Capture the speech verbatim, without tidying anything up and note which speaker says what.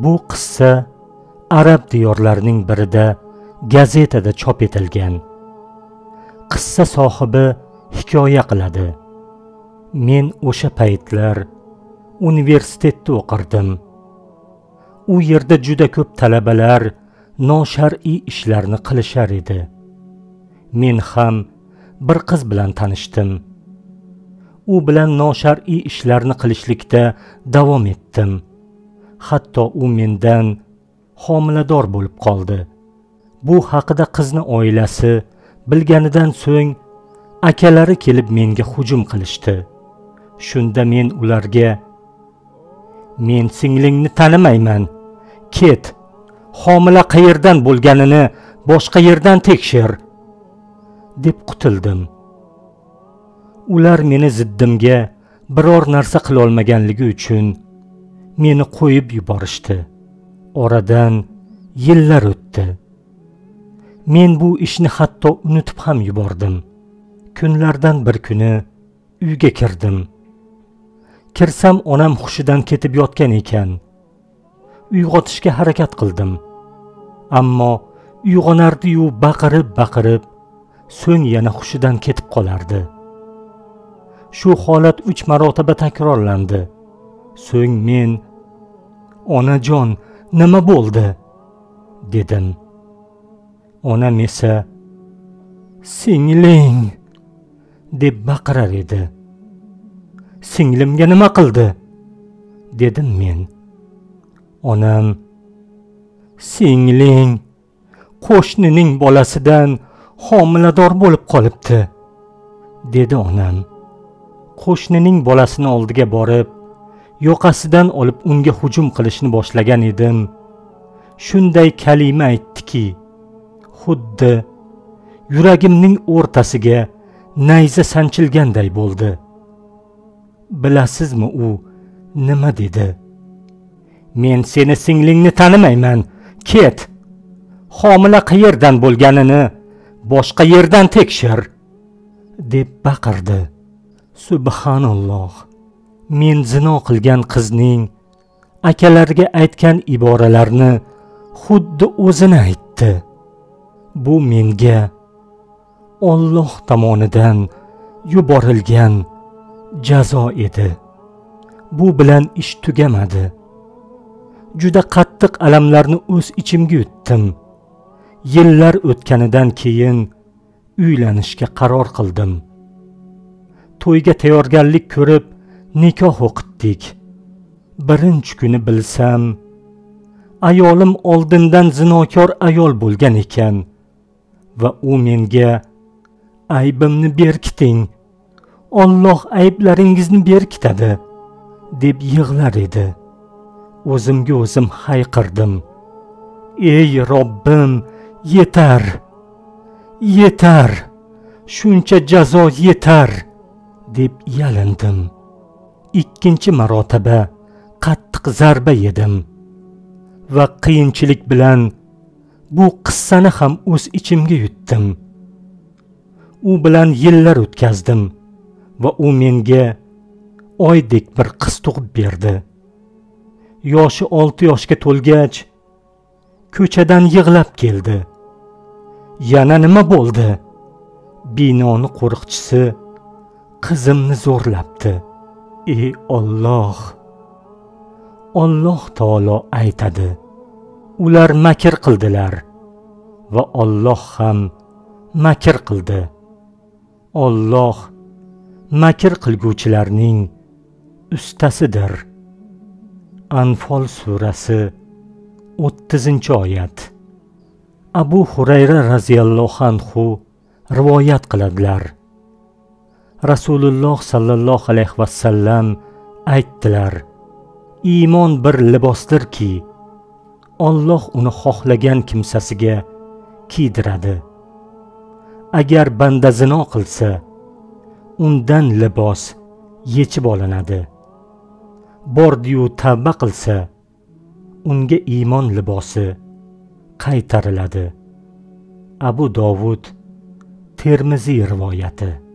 Speaker 1: Bu qissa arab diyorlarining birida gazetada chop etilgan. Qissa sohibi hikoya qiladi. Men o'sha paytlar universitetda o'qirdim. U yerda juda ko'p talabalar noshar'iy ishlarni qilishar edi. Men ham bir qiz bilan tanishdim. U bilan noshar'iy ishlarni qilishlikda davom etdim. Hatto u mendan homilador bo'lib qoldi. Bu haqida qizni oilasi bilganidan so'ng akalari kelib menga hujum qilishdi. Shunda men ularga: "Men singlingni tanimayman. Ket. Homila qayerdan bo'lganini boshqa yerdan tekshir" deb qutildim. Ular meni ziddimga biror narsa qila olmaganligi uchun meni qo'yib yuborishdi. Oradan yillar o'tdi. Men bu ishni hatto unutib ham yubordim. Kunlardan bir kuni uyga kirdim. Kirsam onam hushidan ketib yotgan ekan. Uyg'otishga harakat qildim. Ammo uyg'onardi-yu baqirib-baqirib, so'ng yana hushidan ketib qolardi. Shu holat uch marotaba takrorlandi. So'ng men: "Onajon, nima bo'ldi?" dedim. Onam esa: "Singling" deb baqirar edi. "Singlimga nima qildi?" dedim men. Onam: "Singling qo'shnining bolasidan homilador bo'lib qolibdi" dedi onam. Qo'shnining bolasini oldiga borib, yoqasidan olib unga hujum qilishni boshlagan edim. Shunday kalima aytdiki, xuddi yuragimning o'rtasiga nayza sanchilganday bo'ldi. Bilasizmi u nima dedi? "Men seni singlingni tanimayman. Ket. Homila qayerdan bo'lganini boshqa yerdan tekshir" deb baqirdi. Subhanalloh. Men zino qilgan qizning akalariga aytgan iboralarni xuddi o'zini aytdi. Bu menga Alloh tomonidan yuborilgan jazo edi. Bu bilan ish tugamadi. Juda qattiq alamlarni o'z ichimga yutdim. Yillar o'tganidan keyin uylanishga qaror qildim. To'yga tayyorgarlik ko'rib nikoh o'qitdik. Birinchi kuni bilsam, ayolim oldindan zinokor ayol bo'lgan ekan va u menga: "Aybimni berkiting. Alloh ayblaringizni berkitadi" deb yig'lar edi. O'zimga o'zim hayqirdim: "Ey Robbim, yetar. Yetar. Shuncha jazo yetar" deb yalindim. Ikkinchi marotaba qattiq zarba yedim va qiyinchilik bilan bu qissani ham o'z ichimga yutdim. U bilan yillar o'tkazdim va u menga oydek bir qiz tug'ib berdi. Yoshi olti yoshga to'lgach, ko'chadan yig'lab keldi. "Yana nima bo'ldi?" Binoni qo'riqchisi qizimni zo'rlabdi. Ey Alloh! Alloh taolo aytadi: "Ular makr qildilar va Alloh ham makr qildi. Alloh makr qilguvchilarning ustasidir." Anfol surasi o'ttizinchi oyat. Abu Hurayra radhiyallohu anhu rivoyat qiladilar. Rasululloh sallallohu alayhi va sallam aytdilar: "Iymon bir libosdirki, Alloh uni xohlagan kimsasiga kiydiradi. Agar banda zino qilsa, undan libos yechib olinadi. Bordi-yu tavba qilsa, unga iymon libosi qaytariladi." Abu Dovud, Termiziy rivoyati.